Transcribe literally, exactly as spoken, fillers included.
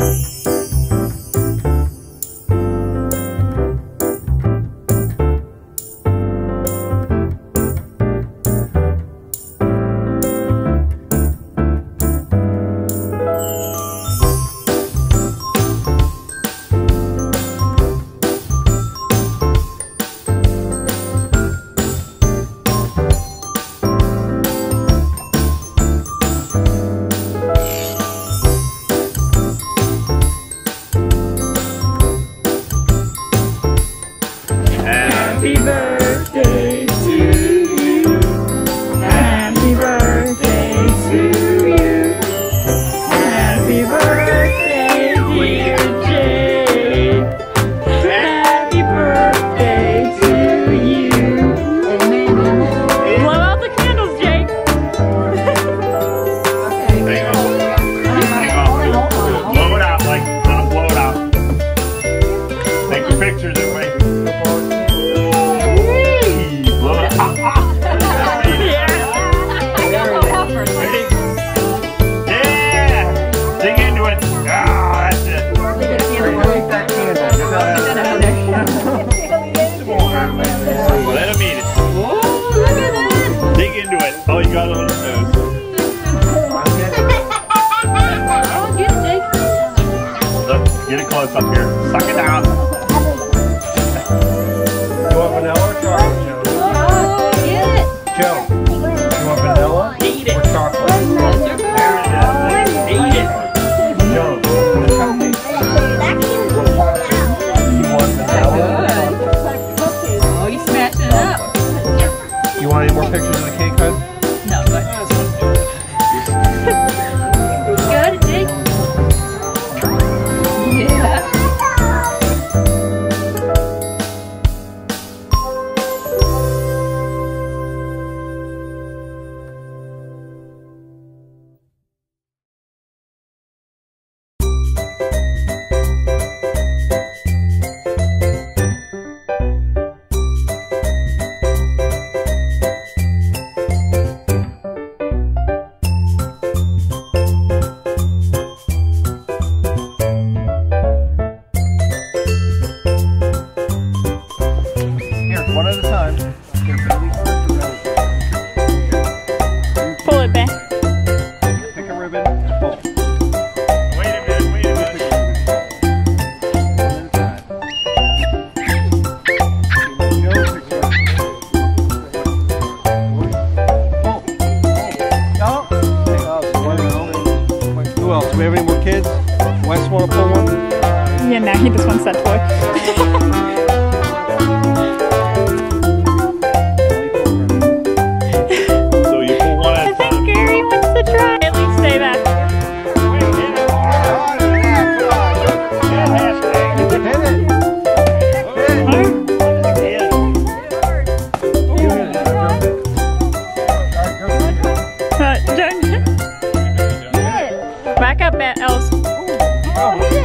Happy birthday to you. Happy birthday to you. Happy birthday, dear Jake. Happy birthday to you. Blow out the candles, Jake. Hang on. Hang on. Blow it out, like, uh, blow it out. Take your pictures that way. Let him eat it. Oh, look at that. Dig into it. Oh, you got it on his nose. Oh, get it, Jake. Look, get it close up here. Suck it down. You want vanilla or chocolate, Joe? Oh, get it. Joe, you want vanilla Eat it. or chocolate? There it is. Eat it. Joe, you want vanilla? Oh, you smashing it up. You want any more pictures of the cake, hon? No, but got it, Jake. Yeah. One at a time. Pull it back. Pick a ribbon and pull. Wait a minute, wait a minute. One at a time. Who else? Do we have any more kids? Wes want to pull one? Yeah, now he just wants that toy. So you pull one at I a think time. Gary wants to try. At least stay back. Uh, Back up, Elsa.